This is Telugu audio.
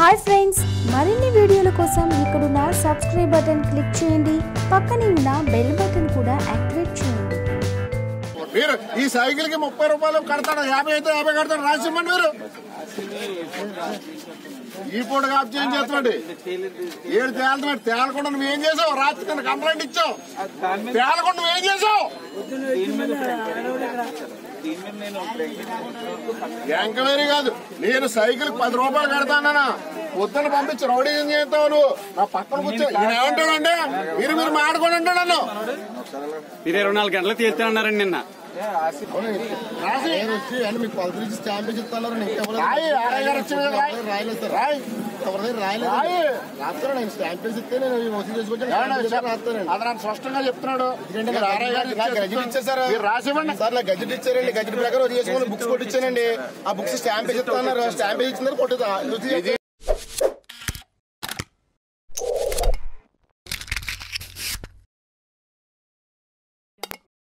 హాయ్ ఫ్రెండ్స్, మరిన్ని వీడియోల కోసం ఇక్కడున్న సబ్స్క్రైబ్ బటన్ క్లిక్ చేయండి. పక్కనే ఉన్న బెల్ బటన్ కూడా యాక్టివేట్ చేయండి. మీరు ఈ సైకిల్ కి 30 రూపాయలు కడతాడు, 50 అయితే 50 కడతాడు, రాసివ్వండి. మీరు ఈ పూట కాపు చేంజ్ చేస్తామండి. 7 తేలుతున్నాడు. తేలకుండా నువ్వేం చేసావు? రాత్రి కింద కంప్లైంట్ ఇచ్చావు. తేలకుండా నువ్వేం చేసావు? ఎంక్వైరీ కాదు, నేను సైకిల్ 10 రూపాయలు కడతానా, పొద్దున పంపించి రౌడీ ఏం చేస్తావు నువ్వు? నా పక్కన కూర్చో. ఈయన ఏమంటాడంటే మీరు మాడుకొని అంటాడు. నన్ను 24 గంటలు తీర్చానన్నారండి నిన్న. మీకు పదవి స్టాంప్ ఇస్తాను. రాస్తాను స్టాంప్ ఇస్తే నేను వసూలు చేసుకుంటాను. అది నాకు స్పష్టంగా చెప్తున్నాడు. గజెట్ ఇచ్చేసారు, రాసివ్వండి సార్. నాకు గజెట్ ఇచ్చారండి. గజెట్ ప్రకారం చేసుకుని బుక్స్ కొట్టించానండి. ఆ బుక్స్ స్టాంప్ ఇస్తాను. స్టాంప్ ఇచ్చిందని కొట్టు